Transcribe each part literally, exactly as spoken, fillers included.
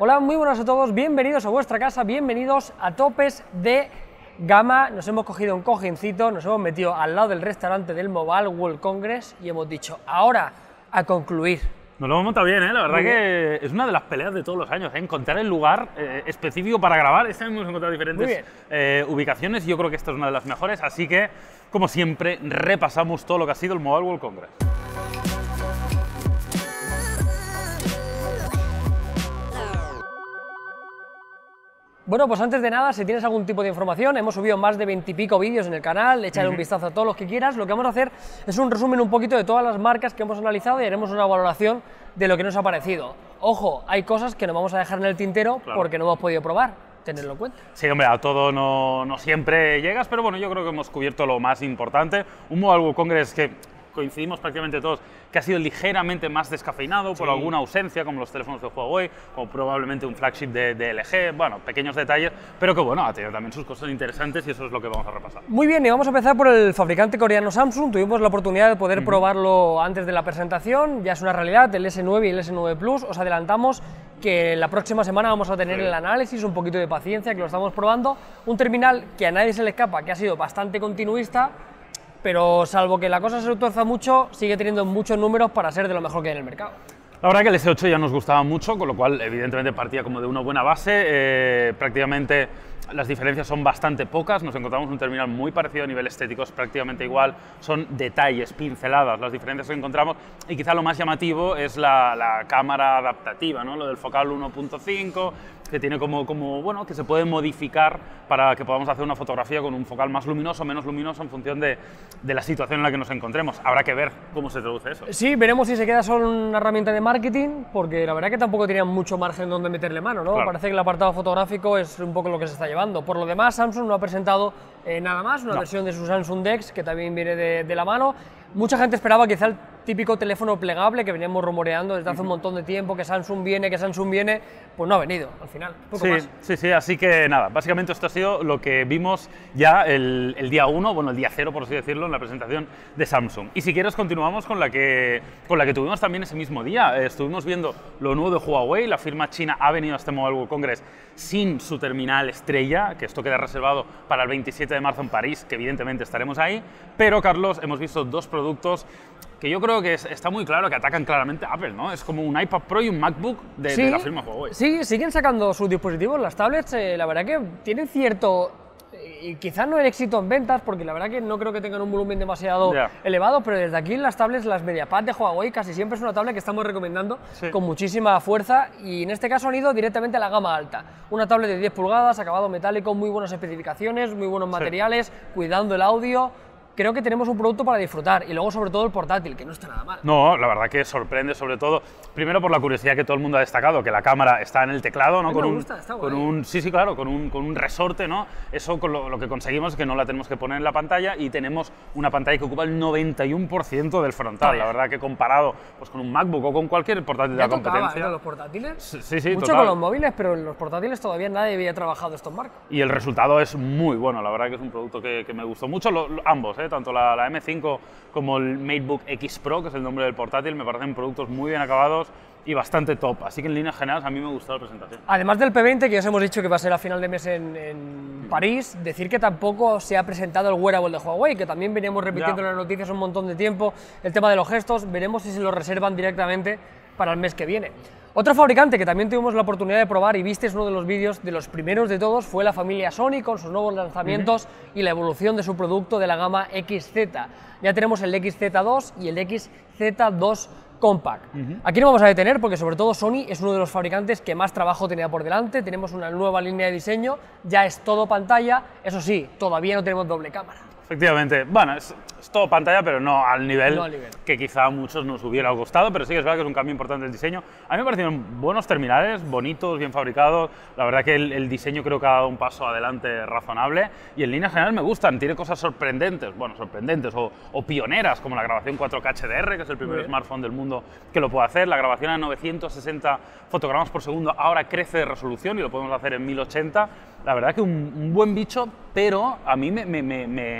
Hola, muy buenas a todos, bienvenidos a vuestra casa, bienvenidos a Topes de Gama. Nos hemos cogido un cojincito, nos hemos metido al lado del restaurante del Mobile World Congress y hemos dicho, ahora a concluir. Nos lo hemos montado bien, ¿eh? La verdad que es una de las peleas de todos los años, ¿eh? Encontrar el lugar eh, específico para grabar. Este año hemos encontrado diferentes eh, ubicaciones y yo creo que esta es una de las mejores, así que, como siempre, repasamos todo lo que ha sido el Mobile World Congress. Bueno, pues antes de nada, si tienes algún tipo de información, hemos subido más de veintipico vídeos en el canal, échale uh-huh. un vistazo a todos los que quieras. Lo que vamos a hacer es un resumen un poquito de todas las marcas que hemos analizado y haremos una valoración de lo que nos ha parecido. Ojo, hay cosas que nos vamos a dejar en el tintero claro. porque no hemos podido probar, tenerlo en cuenta. Sí, hombre, a todo no, no siempre llegas, pero bueno, yo creo que hemos cubierto lo más importante. Un Mobile World Congress que coincidimos prácticamente todos, que ha sido ligeramente más descafeinado sí. por alguna ausencia, como los teléfonos de Huawei, o probablemente un flagship de, de L G, bueno, pequeños detalles, pero que bueno, ha tenido también sus cosas interesantes y eso es lo que vamos a repasar. Muy bien, y vamos a empezar por el fabricante coreano Samsung. Tuvimos la oportunidad de poder uh-huh. probarlo antes de la presentación, ya es una realidad, el S nueve y el S nueve Plus. Os adelantamos que la próxima semana vamos a tener sí. el análisis, un poquito de paciencia, que lo estamos probando. Un terminal que a nadie se le escapa, que ha sido bastante continuista, pero salvo que la cosa se tuerza mucho, sigue teniendo muchos números para ser de lo mejor que hay en el mercado. La verdad que el S ocho ya nos gustaba mucho, con lo cual evidentemente partía como de una buena base, eh, prácticamente las diferencias son bastante pocas, nos encontramos un terminal muy parecido a nivel estético, es prácticamente igual, son detalles, pinceladas, las diferencias que encontramos, y quizá lo más llamativo es la, la cámara adaptativa, ¿no? Lo del focal uno punto cinco, que tiene como, como, bueno, que se puede modificar para que podamos hacer una fotografía con un focal más luminoso o menos luminoso en función de, de la situación en la que nos encontremos. Habrá que ver cómo se traduce eso. Sí, veremos si se queda solo una herramienta de marketing, porque la verdad que tampoco tenían mucho margen donde meterle mano, ¿no? Claro. Parece que el apartado fotográfico es un poco lo que se está llevando. Por lo demás, Samsung no ha presentado eh, nada más, una no. versión de su Samsung Dex, que también viene de, de la mano. Mucha gente esperaba quizá el típico teléfono plegable que veníamos rumoreando desde hace uh-huh. un montón de tiempo, que Samsung viene, que Samsung viene, pues no ha venido al final, poco sí, más. Sí, sí, así que nada, básicamente esto ha sido lo que vimos ya el, el día uno, bueno, el día cero, por así decirlo, en la presentación de Samsung. Y si quieres continuamos con la que, con la que tuvimos también ese mismo día. Eh, estuvimos viendo lo nuevo de Huawei, la firma china ha venido a este Mobile World Congress sin su terminal estrella, que esto queda reservado para el veintisiete de marzo en París, que evidentemente estaremos ahí, pero Carlos, hemos visto dos productos que yo creo que es, está muy claro que atacan claramente a Apple, ¿no? Es como un iPad Pro y un MacBook de, sí, de la firma Huawei. Sí, siguen sacando sus dispositivos, las tablets, eh, la verdad que tienen cierto, y eh, quizás no el éxito en ventas, porque la verdad que no creo que tengan un volumen demasiado yeah. elevado, pero desde aquí las tablets, las MediaPad de Huawei, casi siempre es una tablet que estamos recomendando sí. con muchísima fuerza, y en este caso han ido directamente a la gama alta. Una tablet de diez pulgadas, acabado metálico, muy buenas especificaciones, muy buenos materiales, sí. cuidando el audio. Creo que tenemos un producto para disfrutar, y luego sobre todo el portátil, que no está nada mal. No, la verdad que sorprende, sobre todo, primero por la curiosidad que todo el mundo ha destacado, que la cámara está en el teclado, ¿no? Con un, gusta, está con un, sí, sí, claro, con un, con un resorte, ¿no? Eso con lo, lo que conseguimos es que no la tenemos que poner en la pantalla y tenemos una pantalla que ocupa el noventa y uno por ciento del frontal. La verdad que comparado pues, con un MacBook o con cualquier portátil de la competencia. ¿eh? Los portátiles, sí, sí, sí, mucho total. con los móviles, pero en los portátiles todavía nadie había trabajado estos marcos. Y el resultado es muy bueno, la verdad que es un producto que, que me gustó mucho, lo, lo, ambos, ¿eh? Tanto la, la M cinco como el MateBook X Pro, que es el nombre del portátil, me parecen productos muy bien acabados y bastante top, así que en líneas generales a mí me gustó la presentación. Además del P veinte, que ya os hemos dicho que va a ser a final de mes en, en París, decir que tampoco se ha presentado el wearable de Huawei, que también veníamos repitiendo ya. en las noticias un montón de tiempo, el tema de los gestos, veremos si se lo reservan directamente para el mes que viene. Otro fabricante que también tuvimos la oportunidad de probar y visteis uno de los vídeos de los primeros de todos fue la familia Sony con sus nuevos lanzamientos uh-huh. y la evolución de su producto de la gama X Z. Ya tenemos el X Z dos y el X Z dos Compact. Uh-huh. Aquí no vamos a detener porque sobre todo Sony es uno de los fabricantes que más trabajo tenía por delante, tenemos una nueva línea de diseño, ya es todo pantalla, eso sí, todavía no tenemos doble cámara. Efectivamente, bueno, es, es todo pantalla, pero no al, nivel no al nivel que quizá a muchos nos hubiera gustado, pero sí que es verdad que es un cambio importante del diseño. A mí me parecieron buenos terminales, bonitos, bien fabricados, la verdad que el, el diseño creo que ha dado un paso adelante razonable y en línea general me gustan, tiene cosas sorprendentes, bueno, sorprendentes o, o pioneras, como la grabación cuatro K H D R, que es el primer smartphone del mundo que lo puede hacer, la grabación a novecientos sesenta fotogramas por segundo ahora crece de resolución y lo podemos hacer en mil ochenta, la verdad que un, un buen bicho, pero a mí me, me, me, me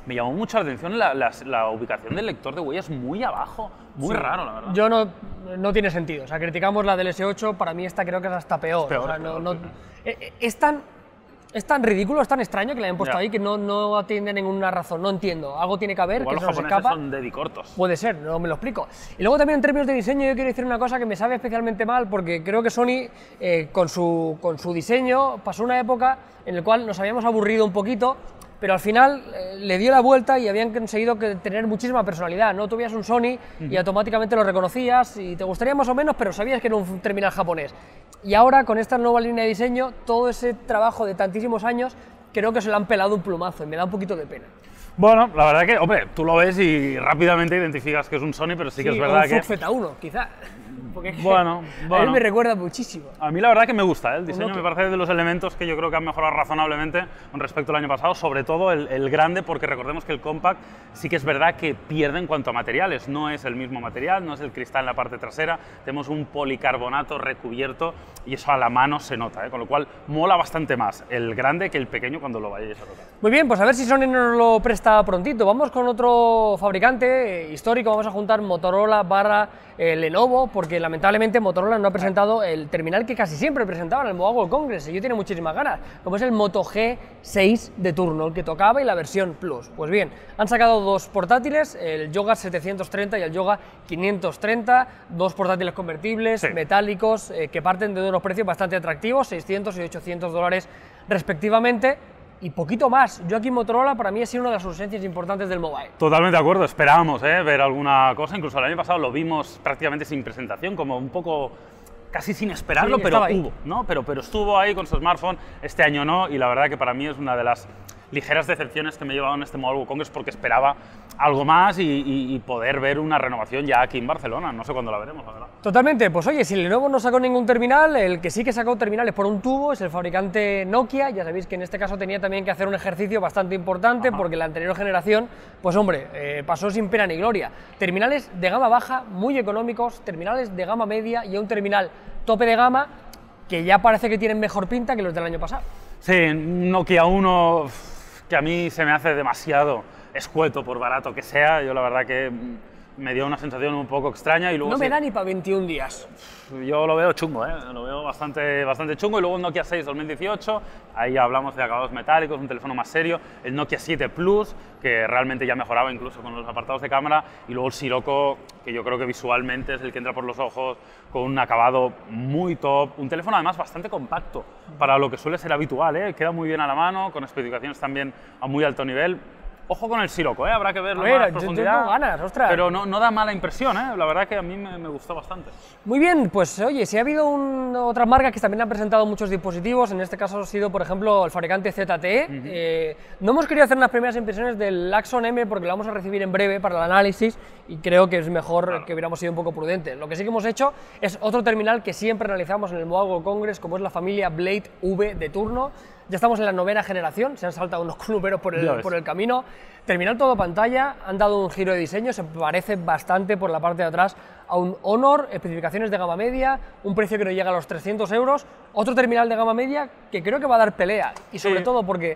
me llamó mucho la atención la, la, la ubicación del lector de huellas muy abajo, muy sí. raro, la verdad. Yo no, no tiene sentido, o sea, criticamos la del ese ocho, para mí esta creo que es hasta peor. Es peor, o sea, es peor, no, no, sí. es, es tan... Es tan ridículo, es tan extraño que le hayan puesto Ya. ahí que no, no atiende ninguna razón, no entiendo. Algo tiene que haber, Igual que se los nos japoneses escapa. son dedicortos. Puede ser, no me lo explico. Y luego también en términos de diseño yo quiero decir una cosa que me sabe especialmente mal porque creo que Sony eh, con, su, con su diseño pasó una época en la cual nos habíamos aburrido un poquito, pero al final eh, le dio la vuelta y habían conseguido que, tener muchísima personalidad, ¿no? Tú veías un Sony uh-huh. y automáticamente lo reconocías y te gustaría más o menos, pero sabías que era un terminal japonés. Y ahora con esta nueva línea de diseño, todo ese trabajo de tantísimos años creo que se lo han pelado un plumazo y me da un poquito de pena. Bueno, la verdad que, hombre, tú lo ves y rápidamente identificas que es un Sony, pero sí, sí que es verdad que... un Z uno, quizá. Porque es que bueno, bueno. A mí me recuerda muchísimo. A mí la verdad que me gusta, ¿eh? El diseño me parece de los elementos que yo creo que han mejorado razonablemente con respecto al año pasado, sobre todo el, el grande, porque recordemos que el Compact sí que es verdad que pierde en cuanto a materiales, no es el mismo material, no es el cristal en la parte trasera, tenemos un policarbonato recubierto y eso a la mano se nota, ¿eh? Con lo cual mola bastante más el grande que el pequeño cuando lo vayáis a tocar. Muy bien, pues a ver si Sony nos lo presta prontito. Vamos con otro fabricante eh, histórico, vamos a juntar Motorola barra eh, Lenovo, porque lamentablemente Motorola no ha presentado el terminal que casi siempre presentaba en el Mobile World Congress, y yo tiene muchísimas ganas, como es el Moto G seis de turno, el que tocaba y la versión Plus. Pues bien, han sacado dos portátiles, el Yoga setecientos treinta y el Yoga quinientos treinta, dos portátiles convertibles, sí. metálicos, eh, que parten de unos precios bastante atractivos, seiscientos y ochocientos dólares respectivamente, y poquito más. Yo aquí Motorola para mí ha sido una de las ausencias importantes del mobile. Totalmente de acuerdo, esperábamos ¿eh? ver alguna cosa, incluso el año pasado lo vimos prácticamente sin presentación, como un poco casi sin esperarlo, sí, pero hubo, ¿no? Pero, pero estuvo ahí con su smartphone, este año no, y la verdad que para mí es una de las ligeras decepciones que me he llevado en este Mobile World Congress porque esperaba algo más y, y, y poder ver una renovación ya aquí en Barcelona, no sé cuándo la veremos, la verdad. Totalmente, pues oye, si Lenovo no sacó ningún terminal, el que sí que sacó terminales por un tubo es el fabricante Nokia. Ya sabéis que en este caso tenía también que hacer un ejercicio bastante importante. Ajá. Porque la anterior generación, pues hombre, eh, pasó sin pena ni gloria. Terminales de gama baja, muy económicos, terminales de gama media y un terminal tope de gama que ya parece que tienen mejor pinta que los del año pasado. Sí, Nokia uno que a mí se me hace demasiado escueto por barato que sea, yo la verdad que me dio una sensación un poco extraña y luego... No me sí, da ni para veintiún días. Yo lo veo chungo, ¿eh? Lo veo bastante, bastante chungo. Y luego el Nokia seis dos mil dieciocho, ahí hablamos de acabados metálicos, un teléfono más serio. El Nokia siete Plus, que realmente ya mejoraba incluso con los apartados de cámara. Y luego el Sirocco, que yo creo que visualmente es el que entra por los ojos, con un acabado muy top. Un teléfono además bastante compacto para lo que suele ser habitual, ¿eh? Queda muy bien a la mano, con especificaciones también a muy alto nivel. Ojo con el Sirocco, ¿eh? Habrá que verlo en más profundidad. Tengo ganas, ostras. Pero no, no da mala impresión, ¿eh? La verdad que a mí me, me gustó bastante. Muy bien, pues oye, si ha habido un, otras marcas que también han presentado muchos dispositivos, en este caso ha sido, por ejemplo, el fabricante Z T E. Uh-huh. eh, no hemos querido hacer unas primeras impresiones del Axon M porque lo vamos a recibir en breve para el análisis y creo que es mejor claro. que hubiéramos sido un poco prudentes. Lo que sí que hemos hecho es otro terminal que siempre analizamos en el Mobile World Congress, como es la familia Blade V de turno. Ya estamos en la novena generación, se han saltado unos números por el, por el camino. Terminal todo pantalla, han dado un giro de diseño, se parece bastante por la parte de atrás a un Honor, especificaciones de gama media, un precio que no llega a los trescientos euros. Otro terminal de gama media que creo que va a dar pelea, y sobre sí. todo porque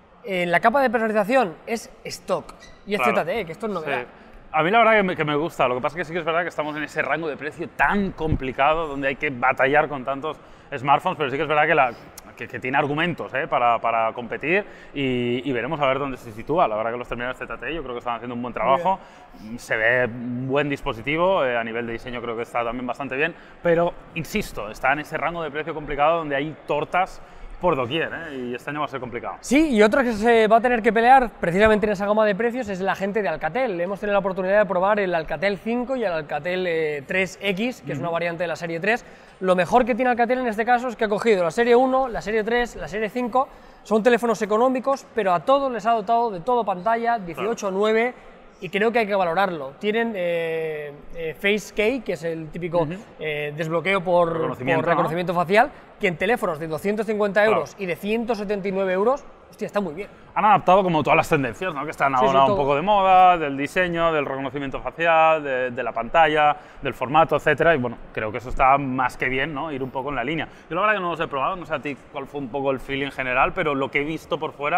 en la capa de personalización es stock y es claro. Z T E, que esto es novedad. Sí. A mí la verdad que me, que me gusta, lo que pasa es que sí que es verdad que estamos en ese rango de precio tan complicado donde hay que batallar con tantos smartphones, pero sí que es verdad que, la, que, que tiene argumentos ¿eh? para, para competir y, y veremos a ver dónde se sitúa. La verdad que los terminales Z T E yo creo que están haciendo un buen trabajo, se ve un buen dispositivo, eh, a nivel de diseño creo que está también bastante bien, pero insisto, está en ese rango de precio complicado donde hay tortas por doquier, ¿eh? Y este año va a ser complicado. Sí, y otro que se va a tener que pelear precisamente en esa gama de precios es la gente de Alcatel. Hemos tenido la oportunidad de probar el Alcatel cinco y el Alcatel eh, tres X, que uh-huh. es una variante de la serie tres. Lo mejor que tiene Alcatel en este caso es que ha cogido la serie uno, la serie tres, la serie cinco, son teléfonos económicos, pero a todos les ha dotado de todo pantalla, dieciocho nueve, y creo que hay que valorarlo. Tienen eh, eh, Face Key, que es el típico uh-huh. eh, desbloqueo por reconocimiento, por reconocimiento ¿no? facial, que en teléfonos de doscientos cincuenta euros claro. y de ciento setenta y nueve euros, hostia, está muy bien. Han adaptado como todas las tendencias, ¿no? Que están ahora sí, sí, un poco de moda, del diseño, del reconocimiento facial, de, de la pantalla, del formato, etcétera. Y bueno, creo que eso está más que bien, ¿no? Ir un poco en la línea. Yo la verdad que no los he probado, no sé a ti cuál fue un poco el feeling general, pero lo que he visto por fuera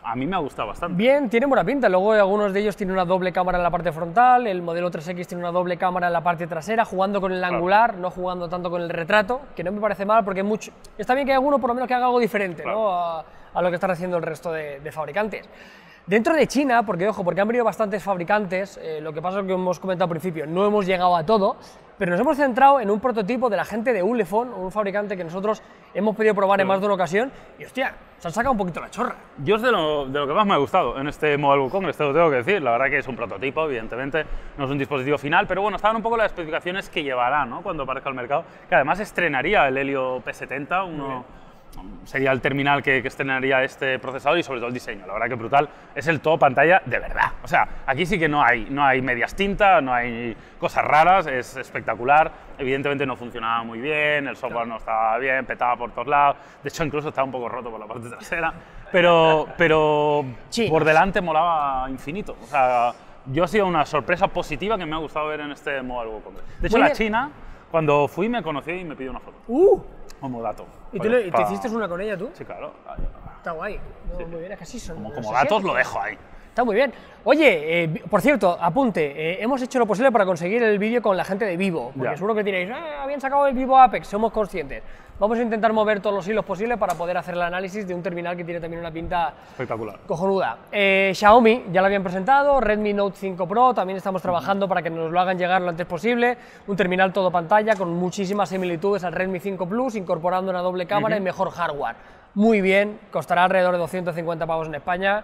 a mí me ha gustado bastante. Bien, tiene buena pinta. Luego algunos de ellos tienen una doble cámara en la parte frontal, el modelo tres X tiene una doble cámara en la parte trasera, jugando con el Claro. angular, no jugando tanto con el retrato, que no me parece mal porque mucho... está bien que haya alguno por lo menos que haga algo diferente, Claro. ¿no? a, a lo que están haciendo el resto de, de fabricantes. Dentro de China, porque ojo, porque han venido bastantes fabricantes, eh, lo que pasa es que hemos comentado al principio, no hemos llegado a todo, pero nos hemos centrado en un prototipo de la gente de Ulefone, un fabricante que nosotros hemos podido probar en más de una ocasión, y hostia, se han sacado un poquito la chorra. Yo es de lo, de lo que más me ha gustado en este Mobile World Congress, te lo tengo que decir. La verdad que es un prototipo, evidentemente, no es un dispositivo final, pero bueno, estaban un poco las especificaciones que llevará, ¿no?, cuando aparezca al mercado, que además estrenaría el Helio P setenta, uno... sería el terminal que, que estrenaría este procesador y sobre todo el diseño. La verdad que brutal, es el todo pantalla de verdad. O sea, aquí sí que no hay, no hay medias tintas, no hay cosas raras, es espectacular. Evidentemente no funcionaba muy bien, el software no estaba bien, petaba por todos lados. De hecho, incluso estaba un poco roto por la parte trasera. Pero, pero Sí. por delante molaba infinito. O sea, yo ha sido una sorpresa positiva que me ha gustado ver en este Mobile World Congress. De hecho, Muy la bien. China, cuando fui, me conoció y me pidió una foto. ¡Uh! Como dato. ¿Y tú le- y te hiciste una con ella tú? Sí, claro. Está guay. No, muy bien, es que así son. Como, los como asiáticos. datos lo dejo ahí. Está muy bien. Oye, eh, vi- por cierto, apunte, eh, hemos hecho lo posible para conseguir el vídeo con la gente de Vivo, porque Ya. seguro que diréis, ah, habían sacado el Vivo Apex, somos conscientes. Vamos a intentar mover todos los hilos posibles para poder hacer el análisis de un terminal que tiene también una pinta Espectacular. cojonuda. Eh, Xiaomi ya lo habían presentado, Redmi Note cinco Pro, también estamos trabajando para que nos lo hagan llegar lo antes posible. Un terminal todo pantalla con muchísimas similitudes al Redmi cinco Plus, incorporando una doble cámara y mejor hardware. Muy bien, costará alrededor de doscientos cincuenta pavos en España.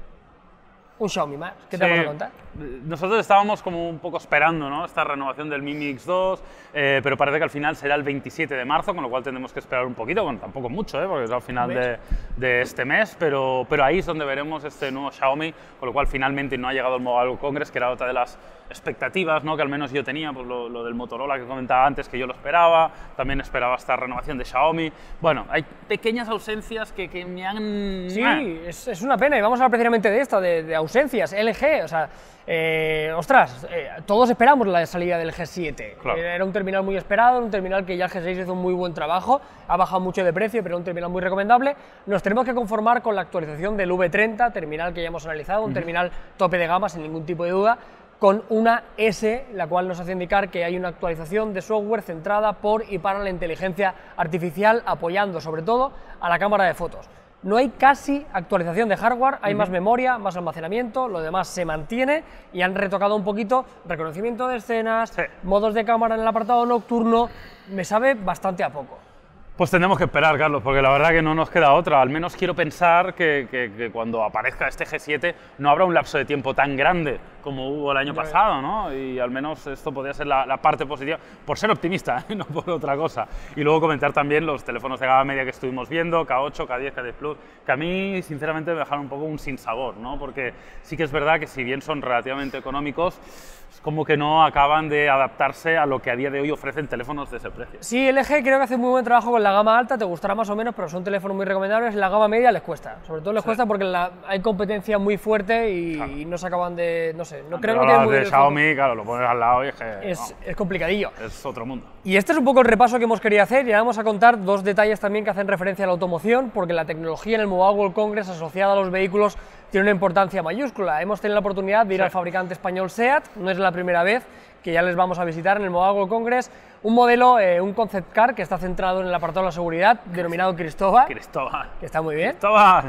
Un Xiaomi más, ¿qué te Sí, vamos a contar? Nosotros estábamos como un poco esperando, ¿no?, esta renovación del Mi Mix dos, eh, pero parece que al final será el veintisiete de marzo, con lo cual tendremos que esperar un poquito, bueno, tampoco mucho, ¿eh?, porque es al final ¿Un de, mes? de este mes, pero, pero ahí es donde veremos este nuevo Xiaomi, con lo cual finalmente no ha llegado el Mobile World Congress, que era otra de las expectativas, ¿no?, que al menos yo tenía, pues lo, lo del Motorola que comentaba antes, que yo lo esperaba, también esperaba esta renovación de Xiaomi. Bueno, hay pequeñas ausencias que, que me han... Sí, Ah, es, es una pena, y vamos a hablar precisamente de esta, de, de ausencias, L G, o sea, eh, ostras, eh, todos esperamos la salida del G siete, Claro. era un terminal muy esperado, un terminal que ya el G seis hizo un muy buen trabajo, ha bajado mucho de precio, pero un terminal muy recomendable. Nos tenemos que conformar con la actualización del V treinta, terminal que ya hemos analizado, un terminal tope de gama sin ningún tipo de duda, con una S, la cual nos hace indicar que hay una actualización de software centrada por y para la inteligencia artificial, apoyando sobre todo a la cámara de fotos. No hay casi actualización de hardware, hay más memoria, más almacenamiento, lo demás se mantiene y han retocado un poquito reconocimiento de escenas, Sí. modos de cámara en el apartado nocturno, me sabe bastante a poco. Pues tendremos que esperar, Carlos, porque la verdad que no nos queda otra. Al menos quiero pensar que, que- que cuando aparezca este G siete no habrá un lapso de tiempo tan grande como hubo el año Ya pasado, ¿no? Y al menos esto podría ser la, la parte positiva, por ser optimista, ¿eh? No por otra cosa. Y luego comentar también los teléfonos de gama media que estuvimos viendo, K ocho, K diez, K diez Plus, que a mí sinceramente me dejaron un poco un sinsabor, ¿no? Porque sí que es verdad que si bien son relativamente económicos, es como que no acaban de adaptarse a lo que a día de hoy ofrecen teléfonos de ese precio. Sí, L G creo que hace muy buen trabajo con la gama alta, te gustará más o menos, pero son teléfonos muy recomendables. La gama media les cuesta, sobre todo les Sí. cuesta porque la- hay competencia muy fuerte y, Claro. y no se acaban de, no sé, no creo Pero que tienen hablabas muy de bien el foco. Xiaomi, claro, lo pones al lado y es que Es, vamos, es complicadillo. es otro mundo. Y este es un poco el repaso que hemos querido hacer y ahora vamos a contar dos detalles también que hacen referencia a la automoción, porque la tecnología en el Mobile World Congress asociada a los vehículos tiene una importancia mayúscula. Hemos tenido la oportunidad de ir Sí. al fabricante español SEAT, no es la primera vez que ya les vamos a visitar en el Mobile World Congress, un modelo, eh, un concept car que está centrado en el apartado de la seguridad, denominado Cristóbal, Cristóbal. que está muy bien, Cristóbal.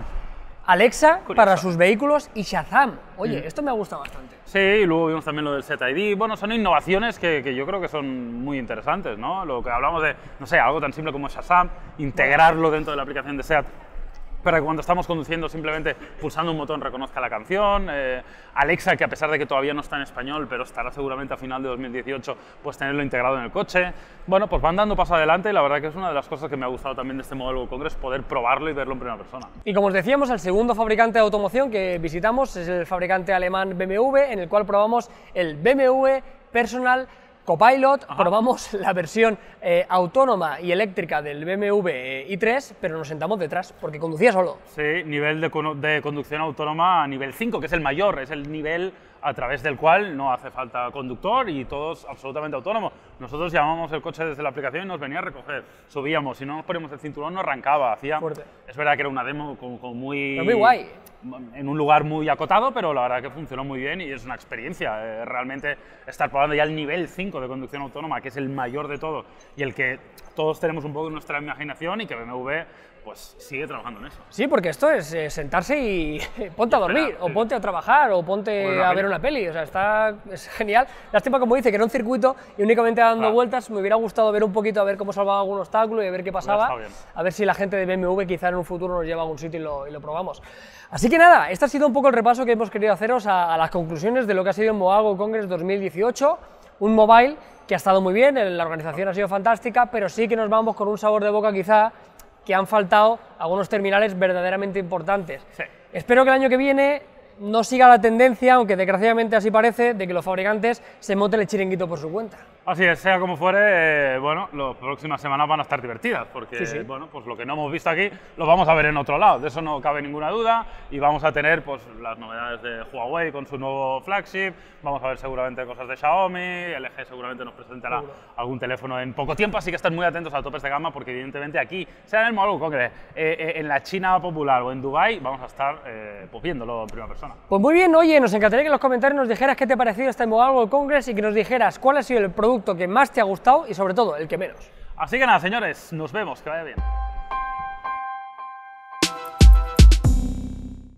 Alexa Curioso. para sus vehículos y Shazam. Oye, esto me ha gustado bastante. Sí, y luego vimos también lo del Z I D. Bueno, son innovaciones que, que yo creo que son muy interesantes, ¿no? Lo que hablamos de, no sé, algo tan simple como Shazam, integrarlo dentro de la aplicación de SEAT para que cuando estamos conduciendo simplemente pulsando un botón reconozca la canción. Eh, Alexa, que a pesar de que todavía no está en español, pero estará seguramente a final de dos mil dieciocho, pues tenerlo integrado en el coche. Bueno, pues van dando paso adelante y la verdad que es una de las cosas que me ha gustado también de este Mobile World Congress, poder probarlo y verlo en primera persona. Y como os decíamos, el segundo fabricante de automoción que visitamos es el fabricante alemán B M W, en el cual probamos el B M W Personal Copilot, Ajá. probamos la versión eh, autónoma y eléctrica del B M W eh, i tres, pero nos sentamos detrás, porque conducía solo. Sí, nivel de, cono- de conducción autónoma a nivel cinco, que es el mayor, es el nivel a través del cual no hace falta conductor y todo es absolutamente autónomo. Nosotros llamamos el coche desde la aplicación y nos venía a recoger. Subíamos, si no nos poníamos el cinturón no arrancaba. Hacía, Fuerte. Es verdad que era una demo con, con muy... Pero muy guay. En un lugar muy acotado, pero la verdad que funcionó muy bien y es una experiencia. Eh, realmente estar probando ya el nivel cinco de conducción autónoma, que es el mayor de todo y el que todos tenemos un poco en nuestra imaginación y que B M W pues sigue trabajando en eso. Sí, porque esto es eh, sentarse y ponte a dormir, Espera, o sí. ponte a trabajar, o ponte O una a peli. ver una peli, o sea, está, es genial. Lástima, como dice, que era un circuito y únicamente dando Claro. vueltas. Me hubiera gustado ver un poquito, a ver cómo salvaba algún obstáculo y a ver qué pasaba, estado bien. a ver si la gente de B M W quizá en un futuro nos lleva a algún sitio y lo, y lo probamos. Así que nada, este ha sido un poco el repaso que hemos querido haceros a, a las conclusiones de lo que ha sido el Mobile World Congress dos mil dieciocho, un mobile que ha estado muy bien, la organización ha sido fantástica, pero sí que nos vamos con un sabor de boca quizá que han faltado algunos terminales verdaderamente importantes. Sí. Espero que el año que viene no siga la tendencia, aunque desgraciadamente así parece, de que los fabricantes se monten el chiringuito por su cuenta. Así es, sea como fuere, eh, bueno, las próximas semanas van a estar divertidas, porque Sí, sí. bueno, pues lo que no hemos visto aquí lo vamos a ver en otro lado, de eso no cabe ninguna duda, y vamos a tener pues las novedades de Huawei con su nuevo flagship, vamos a ver seguramente cosas de Xiaomi, L G seguramente nos presentará Seguro. algún teléfono en poco tiempo, así que estén muy atentos a topes de gama, porque evidentemente aquí, sea en el Mobile World Congress, eh, eh, en la China popular o en Dubai, vamos a estar eh, pues viéndolo en primera persona. Pues muy bien, oye, nos encantaría que en los comentarios nos dijeras qué te ha parecido este Mobile World Congress y que nos dijeras cuál ha sido el producto que más te ha gustado y sobre todo el que menos. Así que nada, señores, nos vemos, que vaya bien.